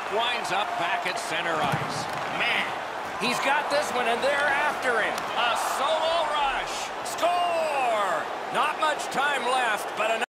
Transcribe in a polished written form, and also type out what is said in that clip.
winds up back at center ice. Man, he's got this one, and they're after him. A solo rush. Score! Not much time left, but